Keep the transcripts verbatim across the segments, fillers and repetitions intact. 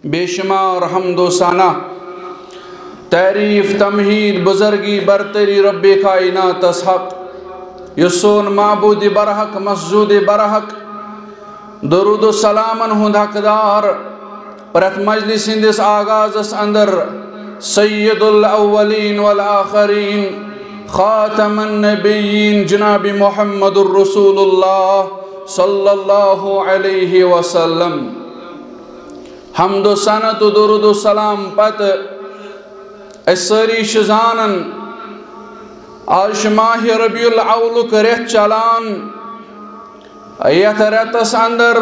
بے شمار حمد و ثنا تعریف تمہید بزرگی برتری رب کائنات حق یسون معبود برحق مسجود برحق درود و سلامن ہند حقدار پرت مجلس ہندس آغاز اندر سید الاولین والآخرین خاتم النبیین جناب محمد الرسول اللہ صلی اللہ علیہ وسلم حمد و ثنا تو درود و سلام پت اسری شزانن آج ماہ ربیع الاول کرت چلان یت رتس اندر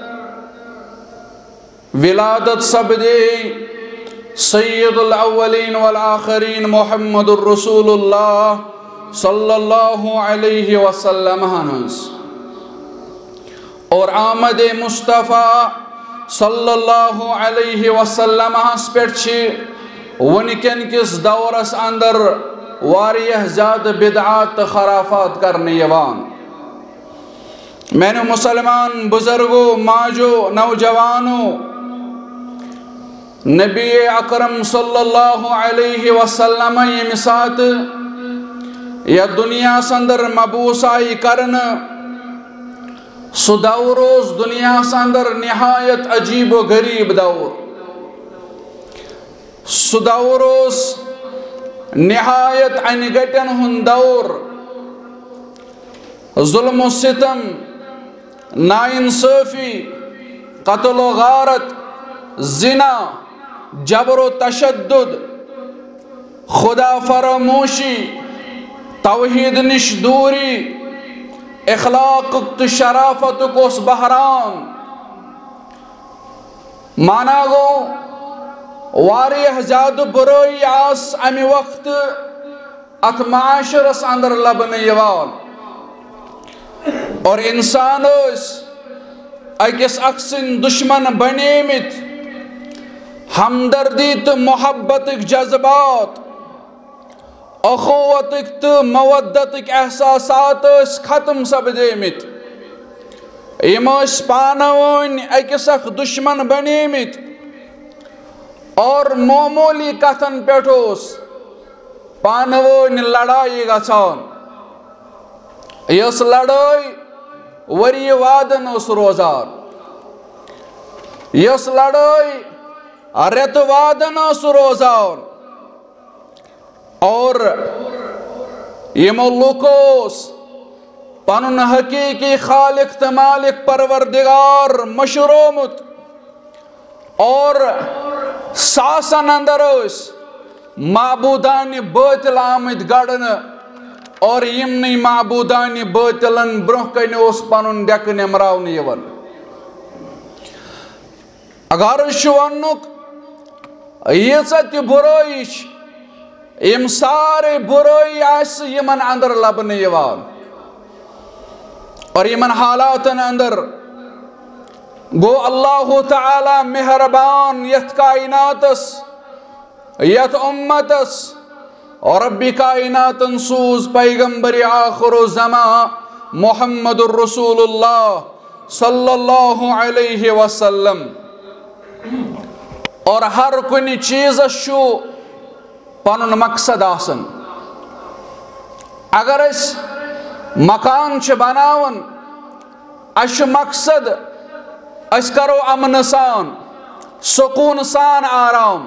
ولادت سپدے سید الاولین والآخرین محمد الرسول اللہ صلی اللہ علیہ وسلم ہنس اور آمد مصطفیٰ صلی اللہ علیہ وسلم ہنس پیٹھچی ونکن کس دورس اندر واریہ زیادہ بدعات خرافات کرنے یوان میں نے مسلمان بزرگوں ماجو نوجوانوں نبی اکرم صلی اللہ علیہ وسلم یہ مسات یا دنیا سندر مبوس آئی کرن سو دوروز دنیا سندر نہایت عجیب و غریب دور سو دوروز نہایت انگٹن ہن دور ظلم و ستم ناانصافی قتل و غارت زنا جبر و تشدد خدا فراموشی توحید نش دوری اخلاق تو شرافت کو اس بحران مانا گو واریہ زیادہ برائی آس امی وقت ات معاشرس اندر لبن یوان اور انسان اس اکس اکسن دشمن بنیمت ہمدردی تو محبت جذبات اخوت تو مودت احساسات اس ختم سپدیمت یم اس پانون اکس اک دشمن بنیمت اور معمولی کتن پیٹھوس پانون لڑائی گژھان یس لڑائی وری وادن اس روزان یس لڑائی رت وادن اس روزان اور یمو لوکوس پنن حقیقی خالق تو مالک پروردگار مشرومت اور ساسن اندر اس معبودان باطل آمد گڑن اور یمنی معبودان باطلن برہ کن اس پنن ڈیک نمراون یون اگر شونک یہ تہ برائی یم سارے برائی آس یمن اندر لبن یوان اور یمن حالاتن اندر گو اللہ تعالی مہربان یت کائناتس یت امتس اور رب کائناتن سوز پیغمبر آخر الزمان محمد الرسول اللہ صلی اللہ علیہ وسلم اور ہر کنی چیز شو پنن مقصد آسن اگر اس مکان چھ بناون اش مقصد اس کرو امن سان سکون سان آرام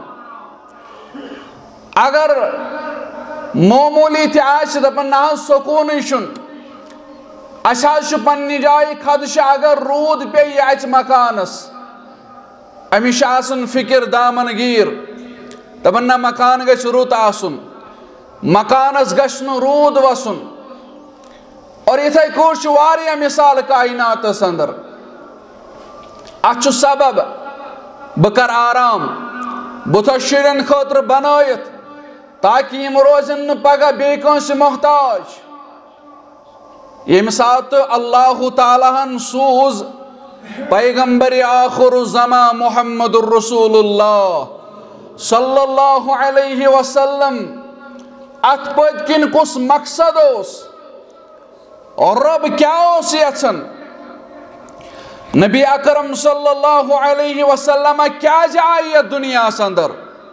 اگر معمولی تہ آس دپن نہ سکون شن اس حظ پنہ جائے خدشہ اگر رود پی اچ مکانس امش آسن فکر دامن گیر دپن نہ مکان گژھِ رُت آسن مکانس گژھِ نہٕ روٗد وسن اور یِتھے پٲٹھۍ چھُ واریاہ مثال کائناتس اندر اتھ چھُ سبب بہٕ کرٕ آرام بہٕ تھاو شُرٮ۪ن خٲطرٕ بنٲیِتھ تاکہ یِم روزن نہٕ پگاہ بیٚیہِ کٲنٛسہِ محتاج ییٚمہِ ساتہٕ اللہ تعالیٰ ہن سوٗز پیغمبر آخر الزمان محمد الرسول اللہ صلی اللہ علیہ وسلم ات پت کن کس مقصد اس اور رب کیا اس یژھان نبی اکرم صلی اللہ علیہ وسلم کیا جائے یہ دنیا اندر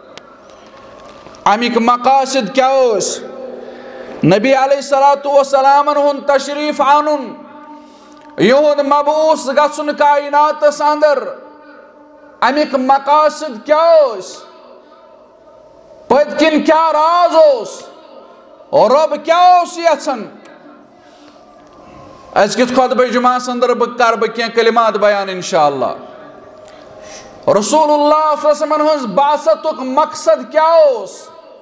امیک مقاصد کیا اس نبی علیہ الصلوۃ والسلام ہن تشریف آنن یہود مبعوث گژھن کائنات اندر امیک مقاصد کیا اس پت کن کیا راز اس اور رب کیا اس یژھان ازکت خطبہ جمعہ اندر بہ کر بہ کینٛہہ کلمات بیان انشاءاللہ رسول اللہ صلی اللہ علیہ وسلم ہنز بعثتک مقصد کیا اس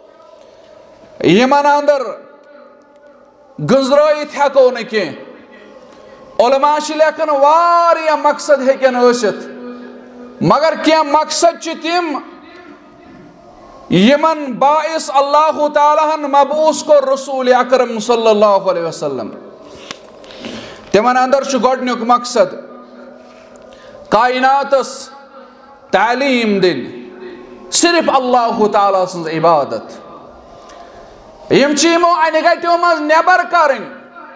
یمن اندر گنزرائیت ہیکو نہ کینٛہہ علماء چھ لیکن واریاہ مقصد ہیکن ٲسِتھ مگر کینٛہہ مقصد چھ تم یمن باعث اللہ تعالیٰ ہن مبعوث کو رسول اکرم صلی اللہ علیہ وسلم تمن اندر چھ گۄڈنیُک مقصد کائناتس تعلیم دن صرف اللہ تعالیٰ سنز عبادت یم چھ یمو انہِ گٹیو منٛز نیبر کرٕنۍ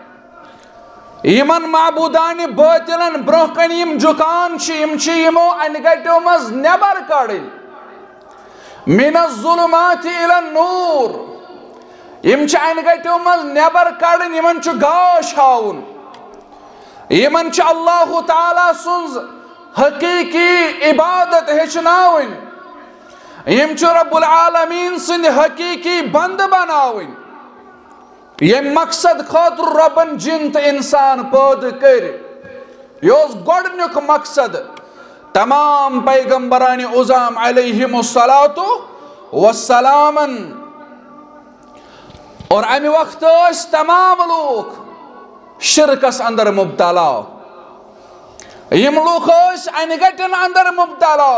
یمن معبودان باطلن برونٛہہ کن یم جُکان چھ یم چھ یمو انہِ گٹیو منٛز نیبر کڑٕنۍ من الظلمات الى النور یم چھ انہِ گٹیو منٛز نیبر کڑٕنۍ یمن چھ گاش ہاوُن یمن چھ اللہ تعالیٰ سنز حقیقی عبادت ہیچناوٕنۍ یم چھ رب العالمین سند حقیقی بند بناوٕنۍ یم مقصد خاطر ربن جن تو انسان پود کر یہ اوس گۄڈنیُک مقصد تمام پیغمبران عظام علیہم الصلاۃ والسلام اور امی وقت اس تمام لوگ شرکس اندر مبتلا یم لوگ اس انہِ گٹن اندر مبتلا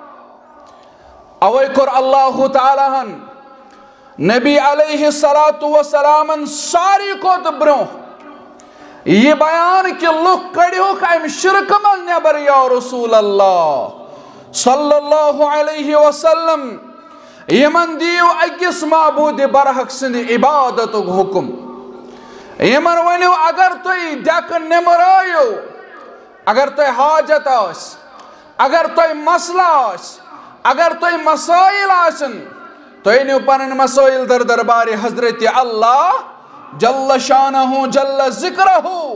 اوے کور اللہ تعالیٰ ہن نبی علیہ الصلوۃ والسلام ساری کھوت برونٛہہ یہ بیان کہ لوگ کڑیوک ام شرک من نیبر یا رسول اللہ صلی اللہ علیہ وسلم یمن دیو اکس معبود برحق سند عبادت حکم یمن ونیو اگر تُہۍ دٮ۪کہٕ نمرٲیو اگر تُہۍ حاجت آس اگر تُہۍ مسلہٕ آس اگر تُہۍ مسائل آسن تُہۍ نِو پنٕنۍ مسائل در دربار حضرت اللہ جل شانہ جل ذکرہ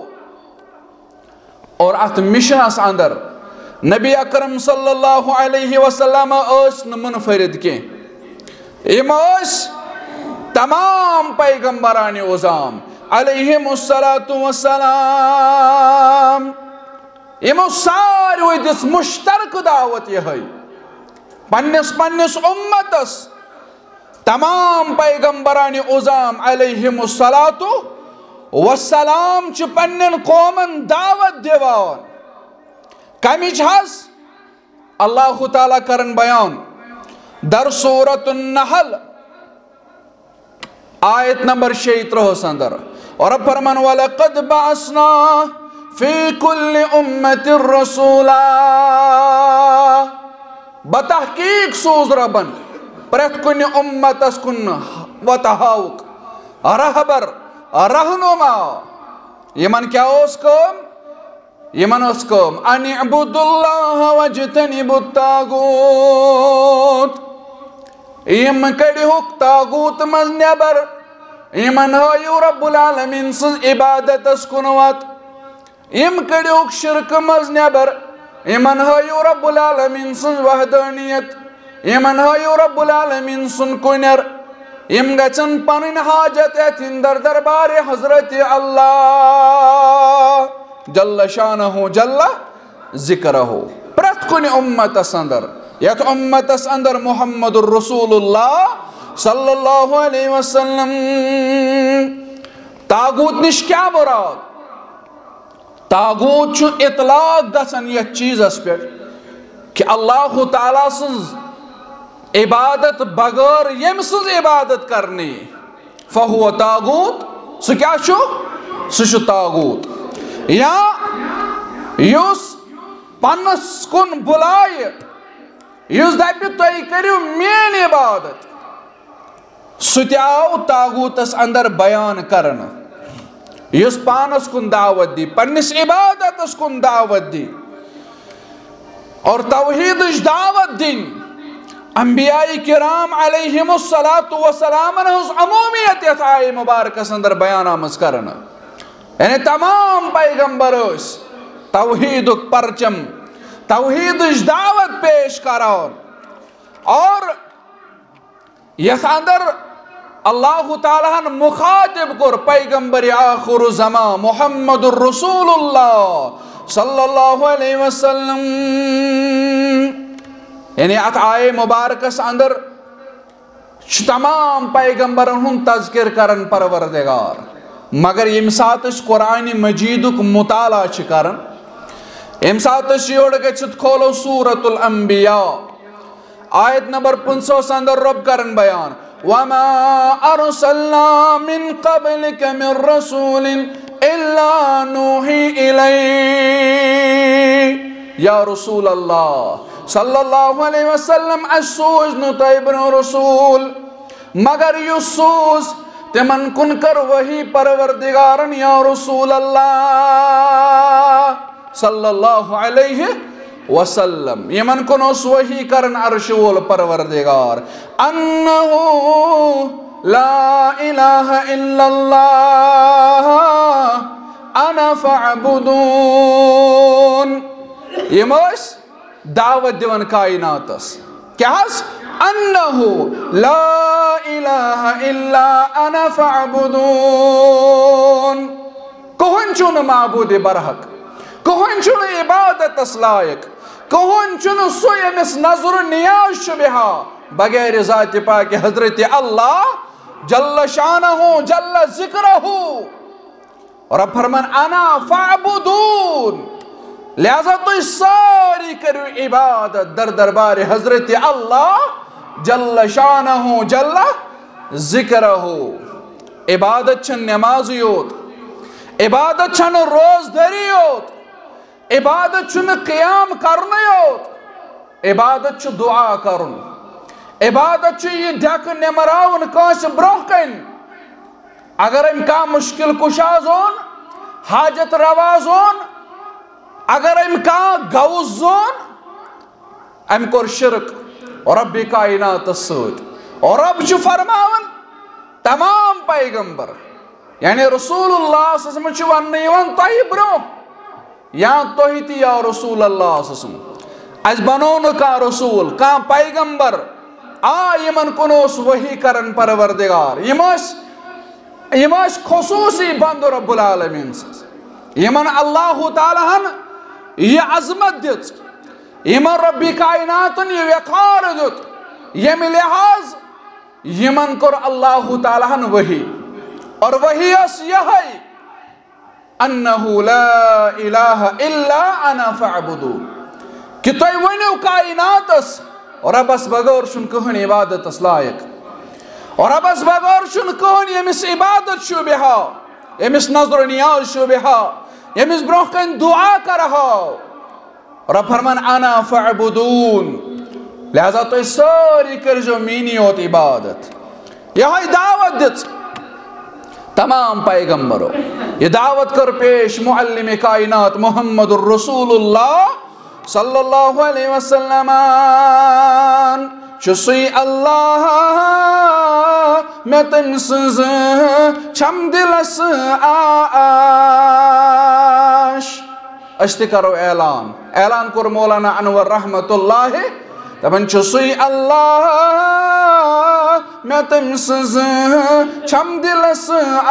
اور ات مشنس اندر نبی اکرم صلی اللہ علیہ وسلم اس منفرد کی یم اس تمام پیغمبران عظام علیہم الصلاۃ والسلام یمو ساروی دس مشترک دعوت یہ پنس پنس امتس تمام پیغمبران عظام علیہم الصلاۃ والسلام چھ پنن قومن دعوت دیوان کمچ حس اللہ تعالیٰ کرن بیان در سورۃ النحل آیت نمبر شیترہس اندر اور فرمان وَلَقَدْ بَعَثْنَا فِي كُلِّ أُمَّةٍ رَسُولًا بتحقیق سوز ربن پرت کن امتس کن وتہاوک رہبر رہنما یمن کیا اس کم یمن اس کم ان اعبدوا اللہ واجتنبوا الطاغوت یم کڑیوک طاغوت مز نیبر یمن ہایو رب العالمین سز عبادت اس کنوات یم کڑیوک شرک مز نیبر یمن ہایو رب العالمین سز وحدانیت یمن ہایو رب العالمین سن کنر یم گچن پنن حاجت اتن در دربار حضرت اللہ جل شانہ جل ذکرہ پرت کن امت اندر یت امت اندر محمد الرسول اللہ صلی اللہ علیہ وسلم تاغوت نش کیا مراد تاغوت چھ اطلاق گژھان یتھ چیزس پہ کہ اللہ تعالیٰ سنز عبادت بغیر یم سنز عبادت کرنی فہو تاغوت سو کیا چھو سو چھو تاغوت یا یس پنس کن بلائے یس دپہ تُہۍ کٔرِو میٲنۍ عبادت سُہ تہِ آو تاغوتس اندر بیان کرنہٕ یس پانس کن دعوت دی پنس عبادتس کن دعوت دی اور توحید دعوت دن انبیاء کرام علیہم الصلاۃ والسلام ہز عمومیت یت آئے مبارکس اندر بیان آمز کرنا یعنی تمام پیغمبر اس توحید پرچم توحید دعوت پیش کران اور یت اندر اللہ تعالیٰ مخاطب کر پیغمبر آخر زمان محمد الرسول اللہ صلی اللہ علیہ وسلم یعنی ات آئے مبارکس اندر تمام پیغمبرن ہن تذکر کرن پروردگار مگر یم سات اس قرآن مجید مطالعہ چھ کرن یم سات اس یوڑ گچھت کھولو سورة الانبیاء آیت نمبر پنسوس اندر رب کرن بیان وَمَا أَرْسَلْنَا مِن قَبْلِكَ مِن رَسُولٍ إِلَّا نُوحِي إِلَيْهِ یا رسول اللہ صلی اللہ علیہ وسلم اسوز نتائبن رسول مگر یسوز تمن کن کر وہی پروردگارن یا رسول اللہ صلی اللہ علیہ وسلم یمن کن اس وحی کرن عرشول پروردگار انہو لا الہ الا اللہ انا فعبدون یموس دعوت دیون کائناتس کیا حس انہو لا الہ الا انا فعبدون کہن چون معبود برحق کہن چون عبادت اسلائق کہن چون سویمس نظر نیاز شبہا بغیر ذات پاک حضرت اللہ جل شانہ جل ذکرہ رب فرمان انا فعبدون لہذا تو ساری کرو عبادت در دربار حضرت اللہ جل شانہ جل ذکرہ عبادت چھن نمازیوت عبادت چھن روز دریوت عبادت چھن قیام کرنیوت عبادت چھ دعا کرن عبادت چھ یہ ڈھک نمراون کانس برونکن اگر امکا مشکل کشازون حاجت روازون اگر امکا گوزون ام کور شرک اور رب کائنات السود اور رب چھ فرماون تمام پیغمبر یعنی رسول اللہ صلی اللہ علیہ وسلم چھ ونیون تاہی برون یا توہیتی یا رسول اللہ صلی اللہ علیہ وسلم از بنون کا رسول کا پیغمبر آ یمن کنوس وحی کرن پروردگار یمس یمس خصوصی بند رب العالمین یمن اللہ تعالیٰ ہن یہ عظمت دیت یمن ربی کائناتن یہ وقار دیت یم لحاظ یمن کر اللہ تعالیٰ ہن وحی اور وحی اس یہی انہو لا الہ الا انا فعبدون کہ تو ونیو کائنات اس اور اب اس بغور شن کہن عبادت اس لائق اور اب اس بغور شن کہن یمس عبادت شو بہا یمس نظر نیاز شو بہا یمس بروکن دعا کرہا اور اب فرمان انا فعبدون لہذا تو ساری کر جو مینی ہوت عبادت یہاں دعوت دیت تمام پیغمبروں یہ دعوت کر پیش معلم کائنات محمد الرسول اللہ صلی اللہ علیہ وسلم چسی اللہ میں تمسز چھم دلس آش اشتی کرو اعلان اعلان کر مولانا انور رحمت اللہ تبن چسی اللہ میں تمسز چھم دلس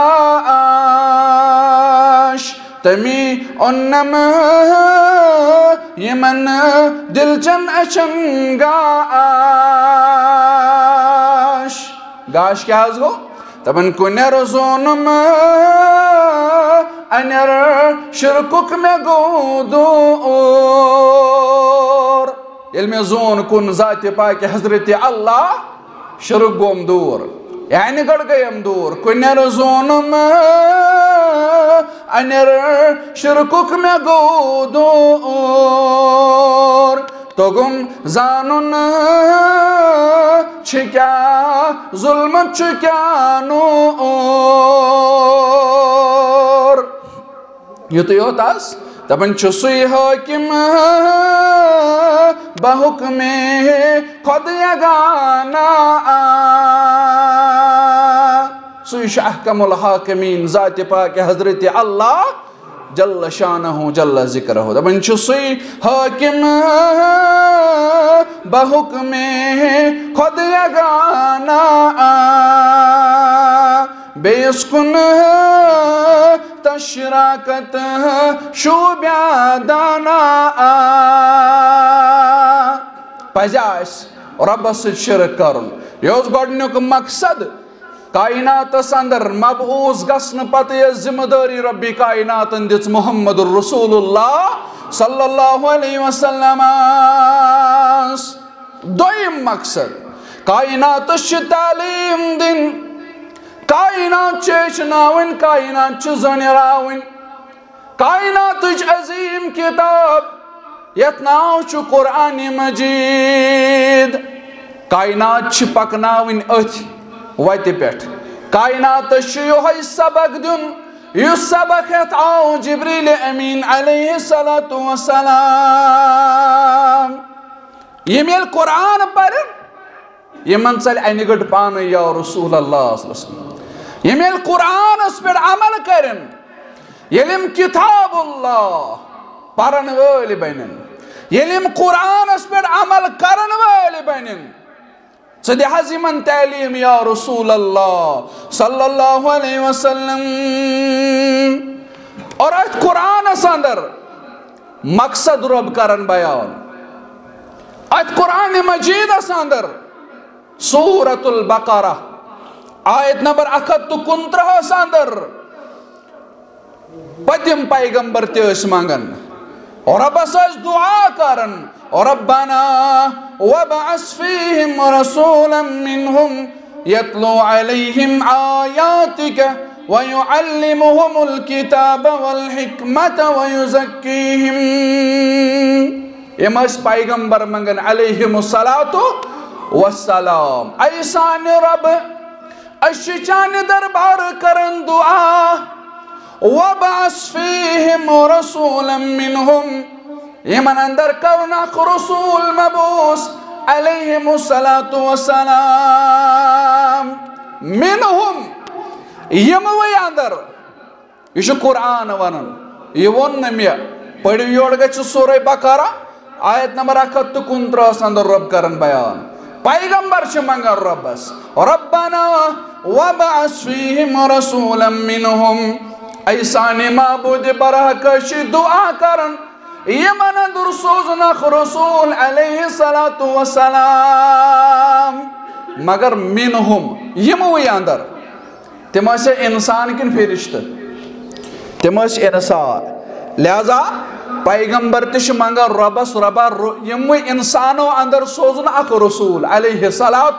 آش تمی انم یمن دل چن اچن گاش گاش کیا حض گو تبن کنر زونم انر شرکک میں گو دور علم زون کن ذات پاک حضرت اللہ شرک گوم دور یعنی گڑ گئیم دور کنر زونم انر شرکک میں گو دور تو گم زانن چھکیا ظلم چھکیا نور یہ تو یہ ہوتا ہے دپن چھُ سُے حٲکِم بحُکمے خۄد یگانا سُے چھُ احکم الحاکمین ذاتِ پاک حضرت اللہ جل شانہ جل ذکرہ دپن چھُ سُے حٲکِم بحُکمے خۄد یگانا بیٚیِس کُن تشراکت شوٗبیادانا پزِ اسہِ رۄبس سۭتۍ شرک کرُن یہِ اوس گۄڈٕنیُک مقصد کائناتس اندر مبعوث گژھنہٕ پتہٕ یۄس ذمہٕ دٲری رۄبِ کائناتن دِژ محمد رسول اللہ صلی اللہ علیہ وسلم دوٚیِم مقصد کائناتس چھِ تعلیٖم دِنۍ کائنات چھِ ہیٚچھناوٕنۍ کائنات چھِ زٲنِراوٕنۍ کائناتٕچ عظیٖم کِتاب یتھ ناو چھُ قرآنِ مجیٖد کائنات چھِ پکناوٕنۍ أتھۍ وتہِ پٮ۪ٹھ کائناتس چھُ یِہوٚے سبق دیُن یُس سبق ہٮ۪تھ آو جبریٖلِ امیٖن علیہ الصلاۃ والسلام یِم ییٚلہِ قرآن پرن یِمن ژلہِ انہِ گٔٹ پانے یا رسول اللہ صلی اللہ علیہ وسلم یِم ییٚلہِ قرآنس پٮ۪ٹھ عمل کرن ییٚلہِ یِم کِتاب اللہ پرن وٲلۍ بنن ییٚلہِ یِم قرآنس پٮ۪ٹھ عمل کرن وٲلۍ بنن ژٕ دِ حظ یِمن تعلیٖم یا رسول اللہ صلی اللہ علیہ وسلم اور اتھ قرآنس اندر مقصد رب کرن بیان اتھ قرآن مجیدس اندر سورة البقرہ آیت نمبر اکھ ہتھ تہٕ کُنترٕہس اندر پٔتِم پیغمبر تہِ ٲسۍ منگان رۄبس ٲسۍ دعا کران ربنا وابعث فيهم رسولا منهم يتلو عليهم آياتك ويعلمهم الكتاب والحكمة ويزكيهم یِم ٲسۍ پیغمبر منگان علیہم الصلاۃ والسلام اے سانہِ رب أسۍ چھِ چانہِ دربار کران دعا وابعث فيهم رسولا منهم یِمن اندر کرُن اکھ رسول مبعوث علیہم الصلاۃ والسلام منهم یِموٕے اندر یہِ چھُ قرآن ونان یہِ ووٚن نہٕ مےٚ پٔرِو یورٕ گژھِ سورہ بقرہ آیت نمبر اکھ ہتھ تہٕ کُنترٕہس اندر رب کران بیان پیغمبر چھِ منگان رۄبس ربنا وابعث فيهم رسولا منهم اے سانہِ معبوٗدِ برحق أسۍ چھِ دعا کران یِمن اندر سوزُن اکھ رسول علیہ الصلاۃ والسلام مگر منهم یِموٕے اندر تِم ٲسیا انسان کِنہٕ فرشتہٕ تِم ٲسۍ انسان لہذا پیغمبر تہِ چھِ منگان رۄبس رۄبا یِموٕے انسانو اندر سوزُن اکھ رسول علیہ الصلاۃ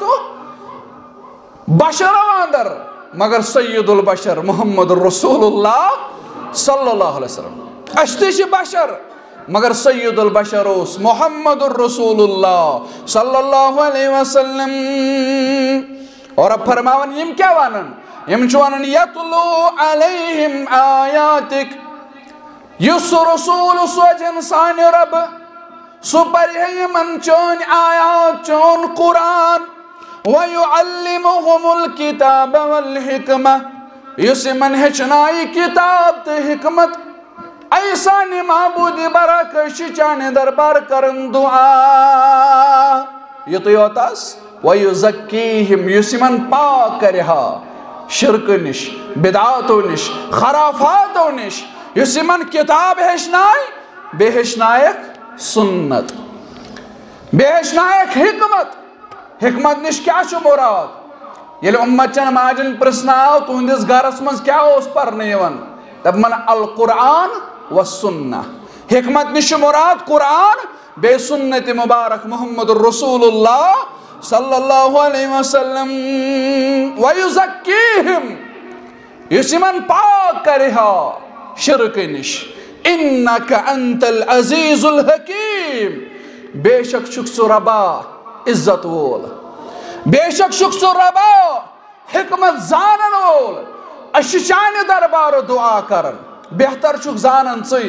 بشرو اندر مگر سید البشر محمد رسول اللہ صلی اللہ علیہ وسلم أسۍ تہِ چھِ بشر مگر سید البشر اوس محمد رسول اللہ صلی اللہ علیہ وسلم اور اب فرماون یِم کیٛاہ ونان یِم چھِ ونان یتلو علیہم آیاتک یُس رسول سوزن سانہِ رب سُہ پرِ یِمن چٲنۍ آیات چون قرآن وَيُعَلِّمُهُمُ الْكِتَابَ وَالْحِكْمَةَ یُس یِمن ہیٚچھنایہِ کِتاب تہٕ حکمت اے سانہِ معبوٗدِ برحق أسۍ چھِ چانہِ دربار کران دعا یُتُے یوتس وَيُزَكِّيهِمْ یُس یِمن پاک کرِ ہا شرکہٕ نِش بدعاتو نِش خرافاتو نِش یُس یِمن کِتاب ہیٚچھنایہِ بیٚیہِ ہیٚچھنایکھ سُنت بیٚیہِ ہیٚچھنایکھ حکمت حکمت نِش کیٛاہ چھُ مُراد ییٚلہِ اُمت چٮ۪ن ماجٮ۪ن پرٛژھناو تُہنٛدِس گرس منٛز کیٛاہ اوس پرنہٕ یِوان دپان القرآن والسنہ حکمت نِش چھُ مُراد قرآن بیٚیہِ سُنتِ مُبارک محمد رسول اللہ صلی اللہ علیہ وسلم وَيُزَكِّيهِمْ یُس یِمن پاک کرِ ہا شرکہٕ نِش اِنَّكَ أَنْتَ الْعَزِيزُ الْحَكِيمُ بے شک چھُکھ ژٕ رۄبا عزت وول بے شک چھُکھ ژٕ رۄبا حکمت زانن وول أسۍ چھِ چانہِ دربارٕ دعا کران بہتر چھُکھ زانان ژٕے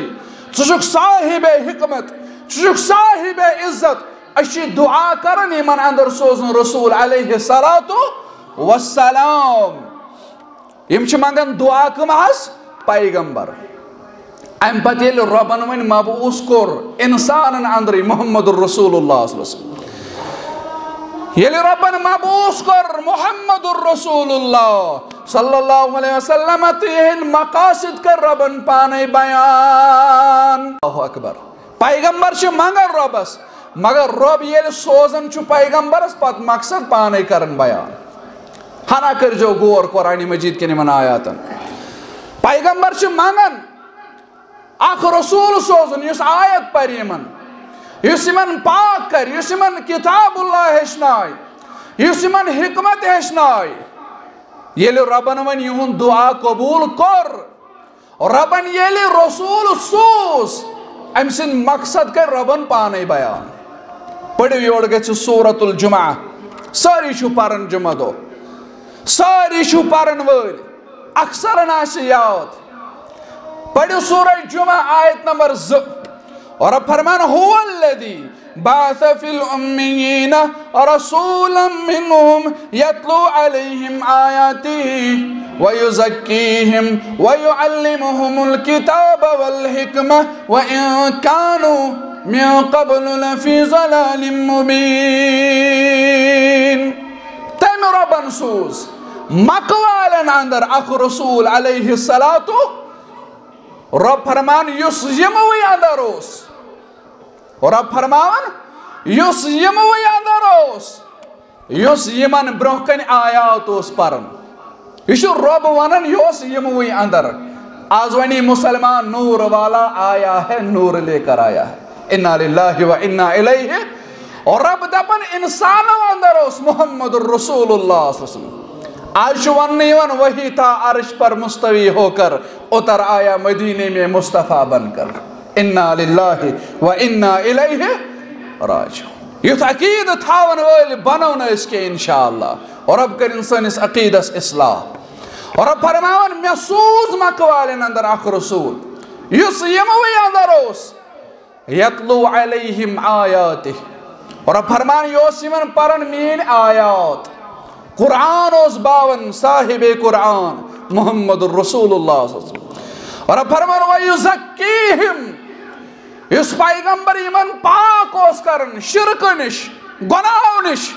ژٕ صاحب حکمت ژٕ صاحب عزت اچھی دعا کرن یمن اندر سوزن رسول علیہ الصلوۃ والسلام یم چھ منگن دعا کم حظ پیغمبر ام پتہ ییٚلہِ رۄبن وۄنۍ مبعوث کوٚر انسانن اندرٕے محمد الرسول اللہ صلی اللہ علیہ وسلم ییٚلہِ رۄبن مبعوث کوٚر محمد الرسول اللہ صلی اللہ علیہ وسلم تہٕ یہنٛدۍ مقاصد کر رۄبن پانے بیان اللہ اکبر پیغمبر چھ منگن رۄبس مگر رب ییٚلہِ سوزن چھُ پیغمبرس پتہٕ مقصد پانے کرن بیان ہنا کرجو غور قرآن مجید کٮ۪ن یِمن آیاتن پیغمبر چھ منگن اخ رسول سوزن یس آیت پر یمن یس یمن پاک کر یس یمن کتاب اللہ ہیچنائے یس یمن حکمت ہیچنائے ییٚلہِ ربن ون یہند دعا قبول کور ربن ییٚلہِ رسول سوز ام سن مقصد کر ربن پانے بیان پڑھو یور گژھِ سورۃ الجمعہ ساری چھو پرن جمعہ دو ساری چھو پرن وٲلۍ اکثرن آسہِ یاد پڑھو سورہ جمعہ آیت نمبر ز اور اب فرمان هو الذی بعث فی الامیین رسولا منہم یتلو علیہم آیاتی ویزکیہم ویعلمہم الکتاب والحکمہ وَإِن كَانُوا من قبل لفی ضلال مبین تم ربن سوز مقوالن اندر اخ رسول علیہ الصلاة رب فرمان یس یموی اندر اوس رب فرمان یس یموی اندر اوس یس یمن برونہ کن آیات اوس پرن یہ رب ونن یس یموی اندر آز ونی مسلمان نور والا آیا ہے نور لے کر آیا ہے انا للہ و انا الیہ اور رب دپن انسان اندر اوس محمد الرسول اللہ صلی اللہ علیہ وسلم آج ونی ون وہی تھا عرش پر مستوی ہو کر اتر آیا مدینے میں مصطفیٰ بن کر انا للہ و انا الیہ راجعون یت عقید تھاون ویل بنون اس کے انشاءاللہ اور اب کر انسان اس عقیدس اصلاح اور اب فرماون میں سوز مقوالن اندر اخ رسول یس یموی اندر اوس یتلو علیہم آیاتہ اور اب فرمان یوس یمن پرن مین آیات قرآن اوس باون صاحب قرآن محمد الرسول اللہ صلی اللہ علیہ وسلم اور اب فرمان وَيُزَكِّيهِمْ اس پیغمبر یمن پاک اوس کرن شرک نش گناہ نش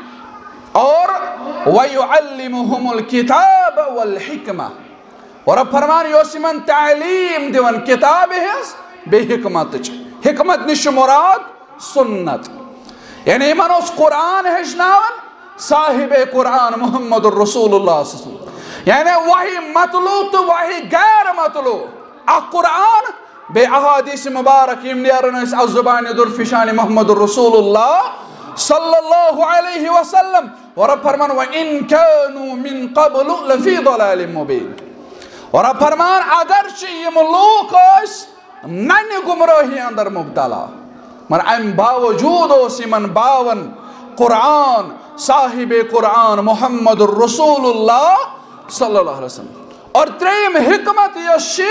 اور وَيُعَلِّمُهُمُ الْكِتَابَ وَالْحِكْمَةِ اور اب فرمان یوس یمن تعلیم دیون کتاب ہز بے حکمت حکمت نش مراد سنت یعنی یمن اوس قرآن ہجناون صاحب قرآن محمد الرسول اللہ صلی اللہ علیہ وسلم یعنی وحی مطلوع تو وحی غیر مطلوع اخ قرآن بے احادیث مبارک یم نیرن اس از زبان درفشان محمد الرسول اللہ صلی اللہ علیہ وسلم اور اب فرمان وَإِن كَانُوا مِن قَبْلُ لَفِي ضَلَالٍ مُبِينٍ اور اب فرمان اگرچہ یم لوگ اس نن گمراہی اندر مبتلا مر ام باوجود اس یمن باون قرآن صاحب قرآن محمد الرسول اللہ صلی اللہ علیہ وسلم اور تریم حکمت یشی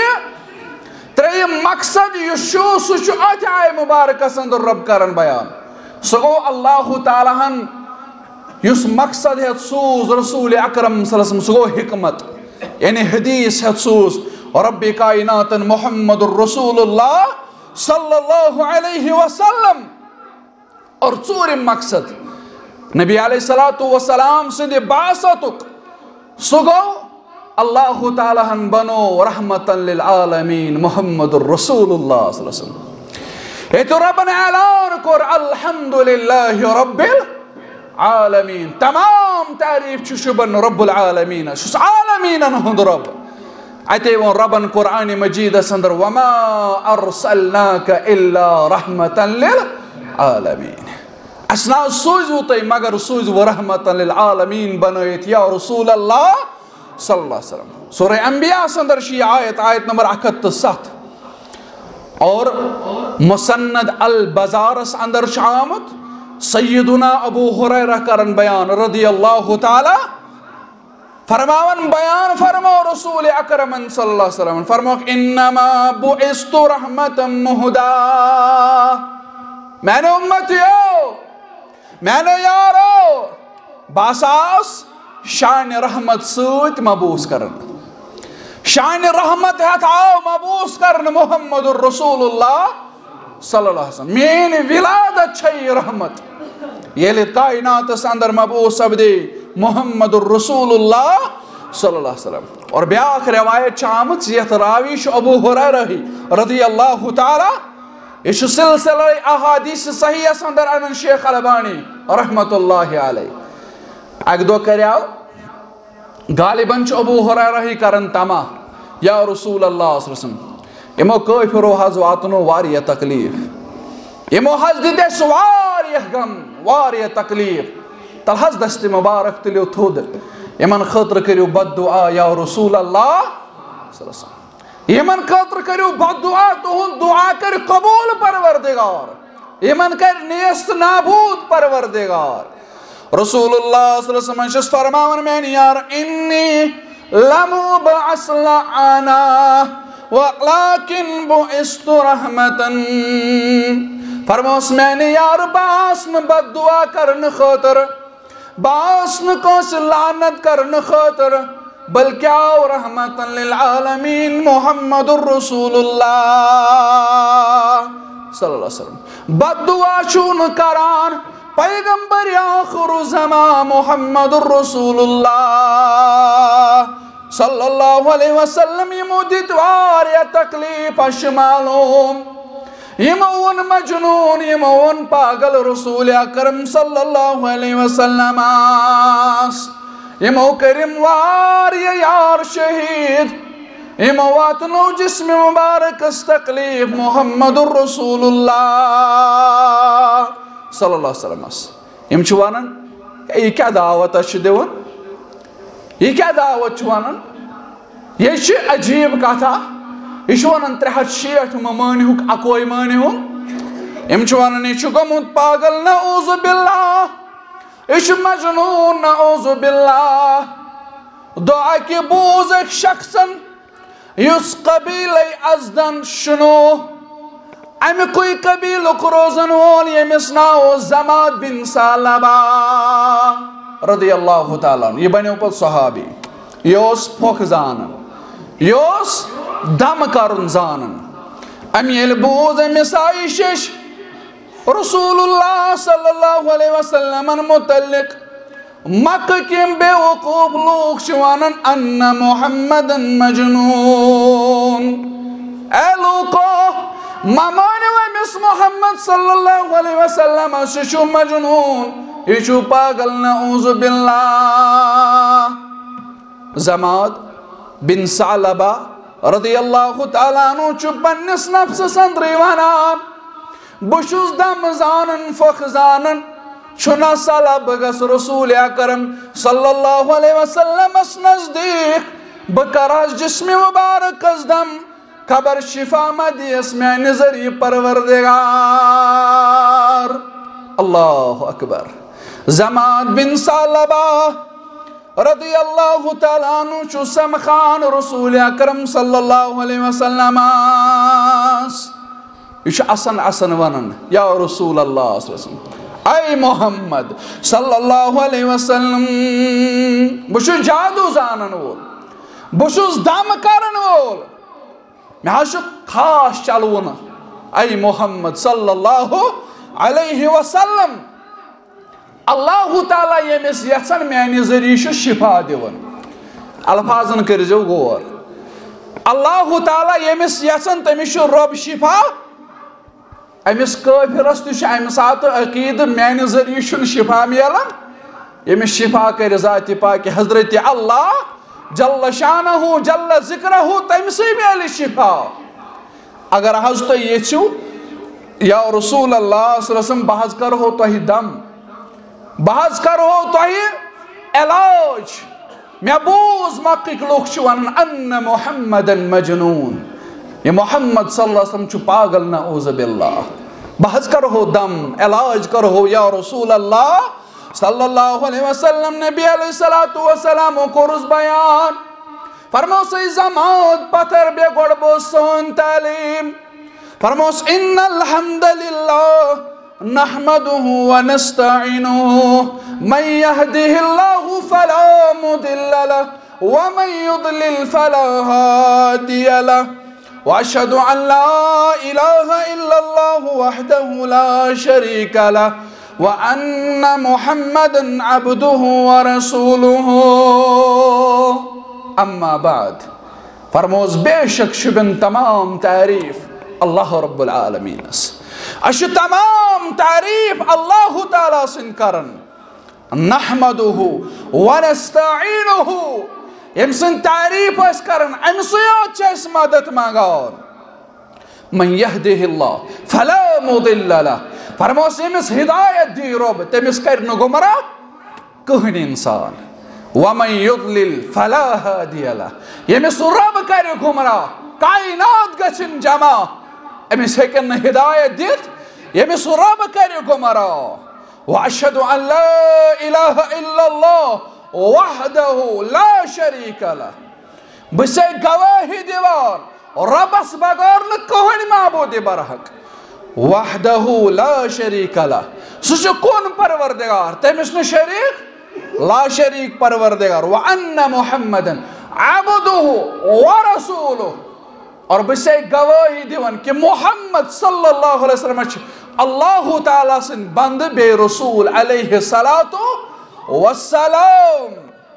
تریم مقصد یشو سچو اتعائی مبارکہ سندر رب کرن بیان سگو اللہ تعالیٰ ہن یس مقصد ہے سوز رسول اکرم صلی اللہ علیہ وسلم سگو حکمت یعنی حدیث ہے سوز رب کائنات محمد الرسول اللہ صلی اللہ علیہ وسلم اور ژوٗرِم مقصد نبی علیہ السلام سند بعثتک سہ گو اللہ تعالیٰ ہن بنو رحمتا للعالمین محمد الرسول اللہ صلی اللہ علیہ وسلم یہ تو رب نے اعلان کر الحمدللہ رب العالمین تمام تعریف شبن رب العالمین شس عالمین ہند رب اتے وہ ربن قرآن مجید سندر وما ارسلناک الا رحمتا للعالمین اسنا سوزو تی مگر سوزو رحمتا للعالمین بنویت یا رسول اللہ صلی اللہ علیہ وسلم سورہ انبیاء سندر شی آیت آیت نمبر اکت ست اور مسند البزارس اندر شامت سیدنا ابو ہریرہ کرن بیان رضی اللہ تعالی فرماون بیان فرمو رسول اکرم صلی اللہ علیہ وسلم فرمو انما بعثت رحمتا مہدا میں نے امتیو میں نے یارو باساس شان رحمت سوت مبوس کرن شان رحمت ہے آو مبوس کرن محمد الرسول اللہ صلی اللہ علیہ وسلم مین ولادت چھئی رحمت یہ کائنات اندر مبعوث سپدے محمد الرسول اللہ صلی اللہ علیہ وسلم اور بیاکھ روایت آمت یت راوی ابو ہریرہ رضی اللہ تعالی یہ سلسلہ احادیث صحیح اندر انن شیخ البانی رحمت اللہ علیہ اک دو کریاو غالباً ابو ہریرہ کرن تما یا رسول اللہ صلی اللہ علیہ وسلم یمو کافرو حض واتنو واریہ تکلیف یمو حض دیدس واریہ غم واریہ تکلیف تل حض دست مبارک تلیو تھود یمن خطر کریو بد دعا یا رسول اللہ صلی اللہ علیہ وسلم یمن خطر کریو بد دعا تہن دعا کر قبول پروردگار یمن کر نیست نابود پروردگار رسول اللہ صلی اللہ علیہ وسلم فرماون میں یار انی لمبعث لعنا وَلَكِنْ بُعِثْتُ رَحْمَةً فرموس میں نے یار باسن بد دعا کرن خاطر باسن کوس لعنت کرن خاطر بلکہ رحمتا للعالمین محمد الرسول اللہ صلی اللہ علیہ وسلم بد دعا چون کران پیغمبر آخر زمان محمد الرسول اللہ صلی اللہ علیہ وسلم یمو دیتوار یا تکلیف اشمالوم یمون مجنون یمون پاگل رسول اکرم صلی اللہ علیہ وسلم یمو کرم وار یا یار شہید یمو واتنو جسم مبارک اس تکلیف محمد الرسول اللہ صلی اللہ علیہ وسلم یم چوانن یہ کیا دعوت اچھ دیون یہ کیا دعوت چوانن یہ چھ عجیب کتھا یہ چوانن ترہت شیٹ ممانی ہوک اکوئی مانی ہوں یم چوانن یہ چھ گمت پاگل نعوذ باللہ یہ چھ مجنون نعوذ باللہ دعا کی بوز ایک شخصن یس قبیل ازدن شنو امی کوئی قبیل روزن وول یمس ناو زماد بن سالبہ رضی اللہ تعالیٰ یہ بنیو پت صحابی یوس پھوک زانن یوس دم کرن زانن امی البوز مسائی شش رسول اللہ صلی اللہ علیہ وسلم متعلق مکہ کیم بے وقوف لوگ شوانن ان محمد مجنون اے لوگو مامانی ویمس محمد صلی اللہ علیہ وسلم ششو مجنون یشو پاگل نعوذ باللہ زماد بن ثعلبہ رضی اللہ تعالیٰ عنہ چو پنس نفس سندری ونان بشوز دم زانن فخ زانن چھنا سلب گس رسول اکرم صلی اللہ علیہ وسلم اس نزدیک بکراس جسم مبارک از دم خبر شفا مدی اس میں نظری پروردگار اللہ اکبر زماد بن ثعلبہ رضی اللہ تعالیٰ عنہ چو سمخان رسول اکرم صلی اللہ علیہ وسلم یہ اسن اسن ونن یا رسول اللہ صلی اللہ علیہ وسلم اے محمد صلی اللہ علیہ وسلم بشو جادو زانن وول بشو دم کرن وول میں ہاشو خاص چلون اے محمد صلی اللہ علیہ وسلم اللہ تعالیٰ یمس یسن میانی ذریعہ شفا دیون الفاظن کرزو غور اللہ تعالیٰ یمس یسن تمس رب شفا امس کافرس تہ امہ سات عقید میانہ ذریعہ شفا میلان یمس شفا کر ذات پاک حضرت اللہ جل شانہ جل ذکرہ تمسی میل شفا اگر حض تو یچو یا رسول اللہ صلی اللہ علیہ وسلم بحث کرو تہ دم بحث کرو تہ علاج میں بوز مکک لوگ چھ ونان ان محمد مجنون یہ محمد صلی اللہ علیہ وسلم چھ پاگل نعوذ باللہ بحث کرو دم علاج کرو یا رسول اللہ صلی اللہ علیہ وسلم نبی علیہ السلام کورس بیان فرموس ای زماد پتر بے گوڑ بو سون تعلیم فرموس ان الحمدللہ نحمده ونستعینه من يهده الله فلا مضل له ومن يضلل فلا هادي له واشهد ان لا اله الا الله وحده لا شريك له وان محمدا عبده ورسوله اما بعد فرموز بے شک شبن تمام تعریف اللہ رب العالمین اش تمام تعریف اللہ تعالیٰ سن کرن نحمده ونستعینه یم سن تعریف اس کرن ام سیات چیس مدد مانگان من یهده اللہ فلا مضل له فرموس یمس ہدایت دی رب تمس کرن گمراہ کہن انسان ومن يضلل فلا هادي له یمس رب کر گمراہ کائنات گچن جمع امس ہیکن ہدایت دیت یمس رب کر گمراہ واشهد ان لا اله الا الله وحده لا شريك له بس گواہی دیوان ربس بغیر نہ کہن معبود برحق وحده لا شريك له سو کون پروردگار تمس نہ شریک لا شریک پروردگار وان محمدا عبده ورسوله اور بس گواہی دیوان کہ محمد صلی اللہ علیہ وسلم اللہ تعالیٰ سن بند بے رسول علیہ الصلاة والسلام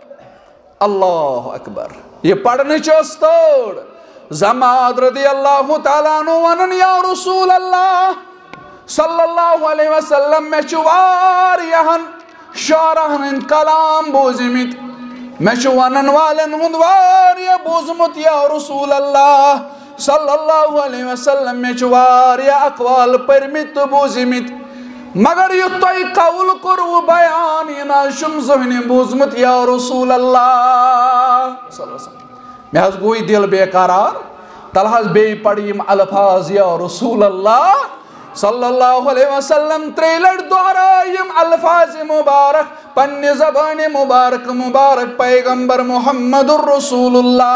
اللہ اکبر یہ پڑھنے چوستوڑ زماد رضی اللہ تعالیٰ عنہ ونن یا رسول اللہ صلی اللہ علیہ وسلم میں چوار یہن شارہن کلام بوزمت میں چوانن والن ہندوار یا بوزمت یا رسول اللہ صلی اللہ علیہ وسلم میں چوار یا اقوال پرمت بوزمت مگر یہ توی قول کرو بیان یہ ناشم ذہن بوزمت یا رسول اللہ صلی اللہ علیہ وسلم میں حض گوئی دل بے قرار تلحظ بے پڑیم الفاظ یا رسول اللہ صلی اللہ علیہ وسلم تریلر دہرائیم الفاظ مبارک پن زبان مبارک مبارک پیغمبر محمد الرسول اللہ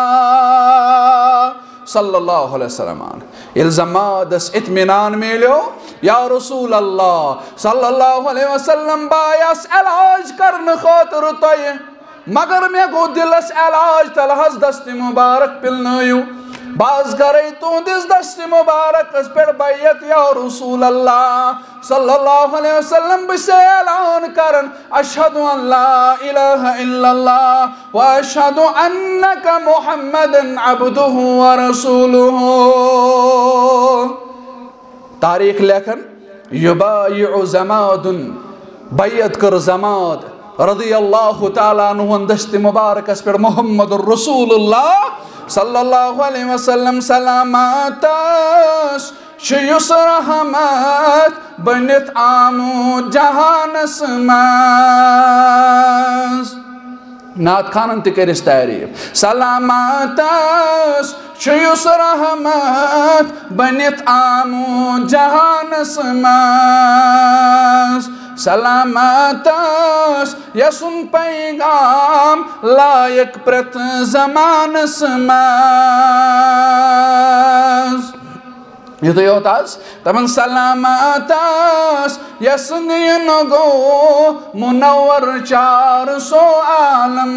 صلی اللہ علیہ وسلم الزمادس اطمینان میلیو یا رسول اللہ صلی اللہ علیہ وسلم بایس علاج کرن خاطر توی مگر میں گو دلس علاج تلحظ دست مبارک پلنیو باز کرے تو دس دست مبارک اس پر بیعت یا رسول اللہ صلی اللہ علیہ وسلم بسے اعلان کرن اشہد ان لا الہ الا اللہ و اشہد انکا محمد عبدہ و رسولہ تاریخ لیکن یبایع زماد بیعت کر زماد رضی اللہ تعالیٰ عنہ دست مبارک اس پر محمد الرسول اللہ صلی اللہ علیہ وسلم سلاماتش شیوس رحمت بنت آمو جہانس ماز نات خانن تکرس تعریف سلاماتش شیوس رحمت بنت آمو جہانس ماز سلاماتش یسن پیغام لائق پرت زمان سماز یہ تو یہ ہوتا ہے تمن سلاماتش یسن ینگو منور چار سو عالم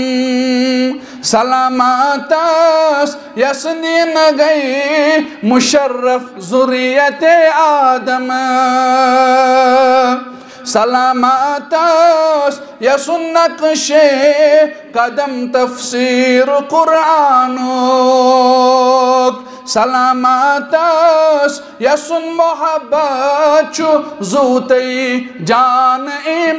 سلاماتش یسن ینگئی مشرف ذریت آدم سلاماتش یسن نقش قدم تفسیر قرآنک سلاماتش یسن محبت چو زوتی جان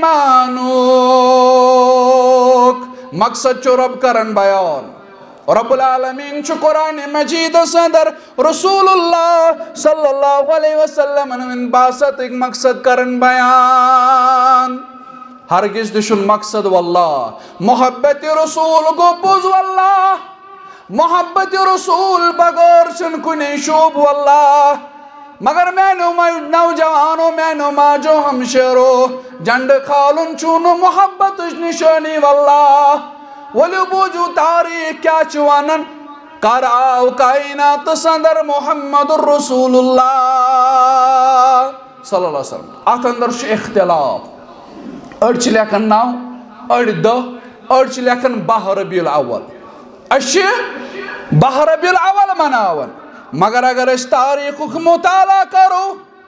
ایمانک مقصد چو رب کرن بیان رب العالمین چو قرآن مجید صدر رسول اللہ صلی اللہ علیہ وسلم من باسط ایک مقصد کرن بیان ہرگز دشن مقصد واللہ محبت رسول کو پوز واللہ محبت رسول بغیر چن کنی شوب واللہ مگر میں نوجوانوں میں نماجو ہم شیرو جنڈ کھالن چون محبت نشانی واللہ ولی بوجو تاریخ کیا چوانن کر آو کائنات سندر محمد الرسول اللہ صلی اللہ علیہ وسلم ات اندر چھ اختلاف اڑ چھ لیکن نو اڑ دہ اڑ چھ لیکن باہ ربیع الاول اش باہ ربیع الاول مناون مگر اگر اس تاریخ مطالعہ کرو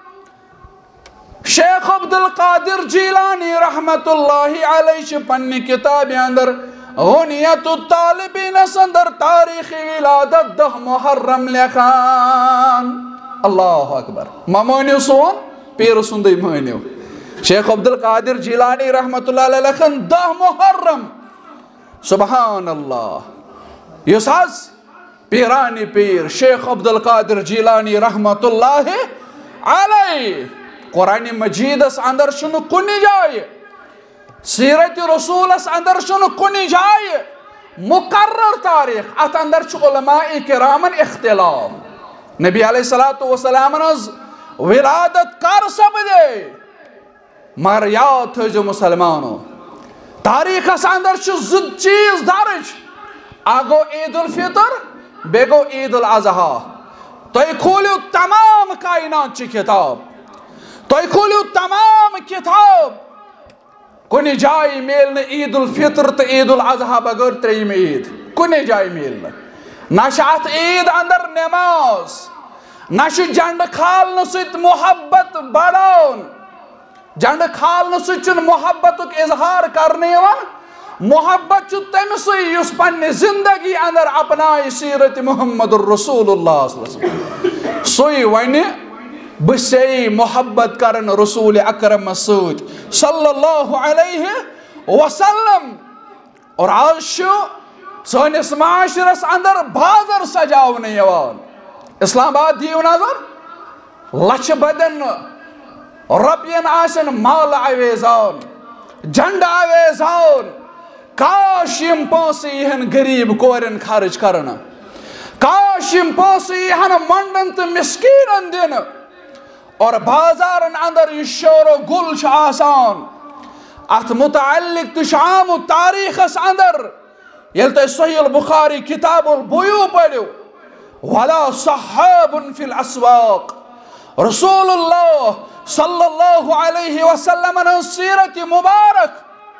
شیخ عبد القادر جیلانی رحمت اللہ علیہ پنی کتاب اندر غنیت الطالبین سندر تاریخ ولادت دہ محرم لکھان اللہ اکبر ما مانیو سون پیر سندی مانیو شیخ عبد القادر جیلانی رحمت اللہ علیہ لکھن دہ محرم سبحان اللہ یس حظ پیرانی پیر شیخ عبد القادر جیلانی رحمت اللہ علیہ قرآن مجید اس اندر شنو کنی جائے سیرت رسول اس اندر شنو کنی جائے مقرر تاریخ ات اندر چھ علماء کرامن اختلاف نبی علیہ السلام نز ولادت کر سپدے مگر یاد تھو جو مسلمانوں تاریخ اس اندر چھ زد چیز درج آگو عید الفطر بیگو عید الاضحیٰ توی کھولیو تمام کائنات چی کتاب توی کھولیو تمام کتاب کنی جائی میلن عید الفطر تا عید الاضحیٰ بگر تریم عید کنی جائی میلن نشات عید اندر نماز نش جنڈ کھال نسیت محبت بڑھون جنڈ کھال نسیت چن محبت اظہار کرنے ون محبت چو تمسی یس پنی زندگی اندر اپنائی سیرت محمد الرسول اللہ صلی اللہ علیہ وسلم سوئی وینی بسی محبت کرن رسول اکرم سود صلی اللہ علیہ وسلم اور آج شو سونس معاشرس اندر بازر سجاونے یوان اسلام آباد دیو نظر لچ بدن ربین آسن مال آویزان جھنڈ آویزان کاش یم پونسے یہن غریب کورن خرچ کرنا کاش یم پونسے یہن منڈن تو مسکینن دن اور بازارن اندر یہ شور و گل چھ آسان ات متعلق تشعام تاریخ اس اندر یلتے صحیح البخاری کتاب البیوع پڑھو ولا صحاب فی الاسواق رسول اللہ صلی اللہ علیہ وسلم نے سیرت مبارک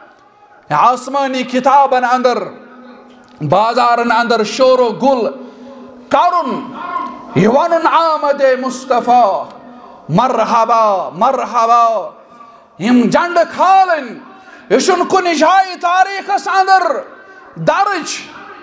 آسمانی کتابن اندر بازارن اندر شور و گل کرن یوانن آمد مصطفیٰ مرحبا مرحبا یم جنڈ کھالن یشن کنی جائی تاریخ اس اندر درج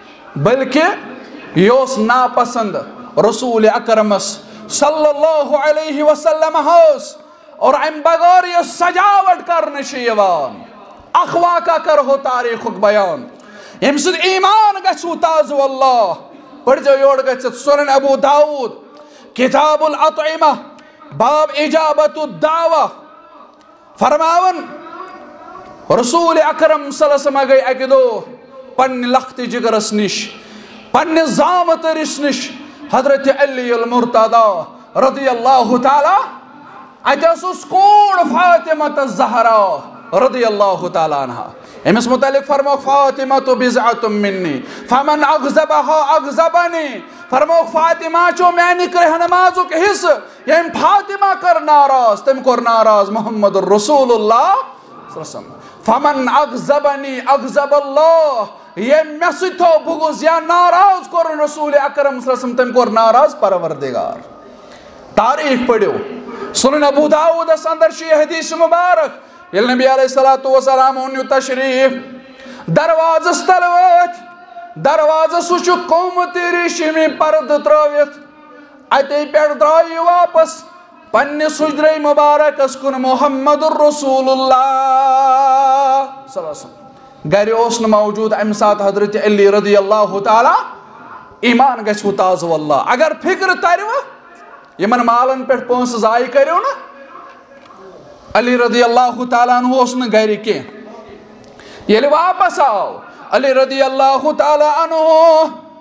بلکہ یوس ناپسند رسول اکرمس صلی اللہ علیہ وسلم ہوس اور ام بغیر یہ سجاوٹ کرنے شیوان اخوا کا کرو تاریخ بیان یم سد ایمان گچھو تازو اللہ پڑھ جو یوڑ گچھت سنن ابو داود کتاب الاطعمہ باب اجابت الدعوہ فرماون رسول اکرم صلی اللہ علیہ وسلم گئی اکی دو پن لخت جگرس نش پن زامت رس نش حضرت علی المرتضی رضی اللہ تعالی اتس کوڑ فاطمہ الزہرا رضی اللہ تعالی عنہ امس متعلق فرمو فاطمہ تو بزعت منی فمن اغزبها اغزبنی فرمو فاطمہ چو میں نکر نمازو کے حص یم فاطمہ کر ناراض تم کر ناراض محمد الرسول اللہ صلی اللہ علیہ وسلم فمن اغزبنی اغزب اللہ یم میسیتو بغض یا ناراض کر رسول اکرم صلی اللہ علیہ وسلم تم کر ناراض پروردگار تاریخ پڑھو سنن ابو داود اس اندر شی حدیث مبارک یل نبی علیہ السلام انیو تشریف درواز استلوت درواز سوچو قوم تیری شمی پرد تراویت اتی پیڑ درائی واپس پنی سجدر مبارک اسکن محمد الرسول اللہ صلی اللہ علیہ وسلم گھر اوسن موجود امسات حضرت علی رضی اللہ تعالی ایمان گچھو تازو اللہ اگر فکر تریو یمن مالن پیٹ پونس زائی کریو نا علی رضی اللہ تعالیٰ عنہ اسن گھر کے یہ واپس آؤ علی رضی اللہ تعالیٰ عنہ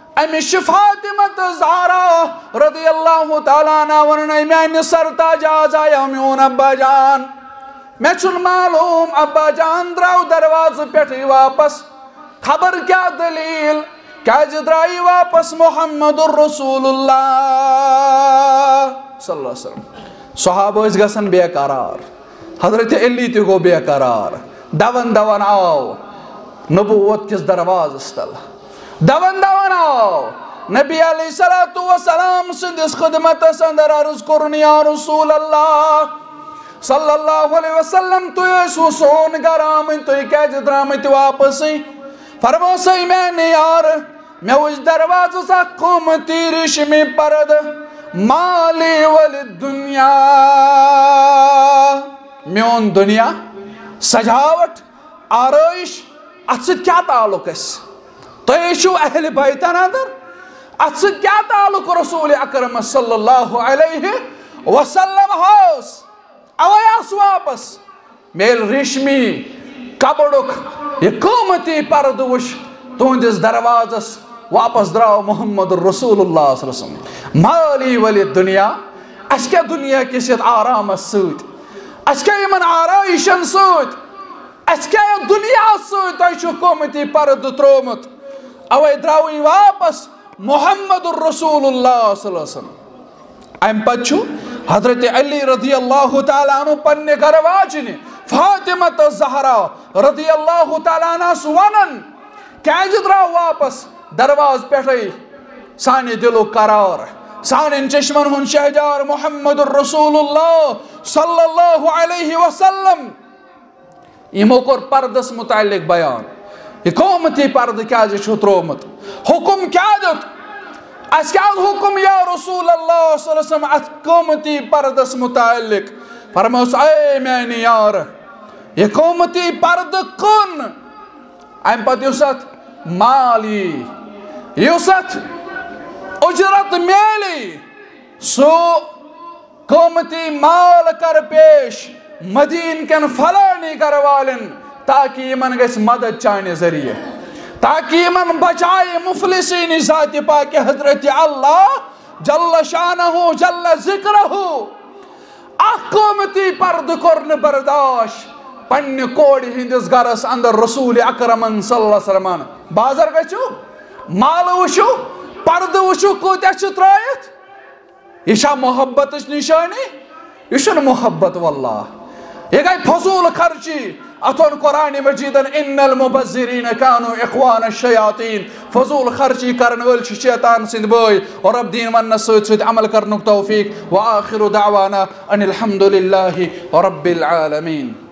امش فاطمہ زہرا رضی اللہ تعالیٰ عنہ وننے میانہ سرتاج آزایا میون ابا جان میں چھن معلوم ابا جان دراو دروازہ پیٹھ واپس خبر کیا دلیل کیا جدرائی واپس محمد الرسول اللہ صلی اللہ علیہ وسلم صحابہ اس گسن بے قرار حضرت علی تی گو بے قرار دون دون آو نبوت کس درواز استل دون دون آو نبی علیہ السلام سندس خدمت سندر عرض کرن یا رسول اللہ صلی اللہ علیہ وسلم تو یسو سون گرام تو کیا جدرامت واپس فرمو سی میں نے یار میں اس دروازہ سا قومتی رشمی پرد مالی والدنیا میون دنیا سجاوٹ آرائش اتسد کیا تعلق اس تو ایشو اہل بیتان اندر اتسد کیا تعلق رسول اکرم صلی اللہ علیہ وسلم ہوس اویاس واپس میل رشمی کبڑک یہ قومتی پرد وش تہندس دروازس واپس دراو محمد الرسول اللہ صلی اللہ علیہ وسلم مالی ولی دنیا اس کیا دنیا کسیت آرام سوت اس کیا یمن آرائشن سوت اس کیا دنیا سوت ایشو قومتی پرد ترومت اوے دراوی واپس محمد الرسول اللہ صلی اللہ علیہ وسلم ایم پچھو حضرت علی رضی اللہ تعالیٰ عنہ پنے گرواجنے فاطمہ زہرا رضی اللہ تعالیٰ عنہ سوانن کیا جدرا واپس درواز پیٹھائی سانی دلو قرار سانی چشمن ہن شہجار محمد الرسول اللہ صلی اللہ علیہ وسلم یہ موقع پردس متعلق بیان یہ قومتی پرد کیا جی چھو ترومت حکم کیا جت اس کیا حکم یا رسول اللہ صلی اللہ علیہ وسلم اس قومتی پردس متعلق فرموس اے میں یار یہ قومتی پرد کن ایم پت یوسط مالی یوسط اجرت میلی سو قومتی مال کر پیش مدین کن فلانی کروالن تاکہ یمن گس مدد چانے ذریعے تاکہ یمن بچائے مفلسین ذات پاک حضرت اللہ جل شانہ جل ذکرہ اخ قومتی پرد کرن برداشت پنہ کوڑی ہندس گرس اندر رسول اکرمن صلی اللہ علیہ وسلم بازر گچو مال وشو پرد وشو کوتیا چھ ترائیت یہ شاہ محبت نشانی یہ شن محبت واللہ یہ گئی فضول خرچی اتون قرآن مجیدن ان المبذرین کانو اخوان الشیاطین فضول خرچی کرن ول چھ شیطان سند بوئی اور رب دین من سوت سوت عمل کرنک توفیق وآخر دعوانا ان الحمد للہ رب العالمین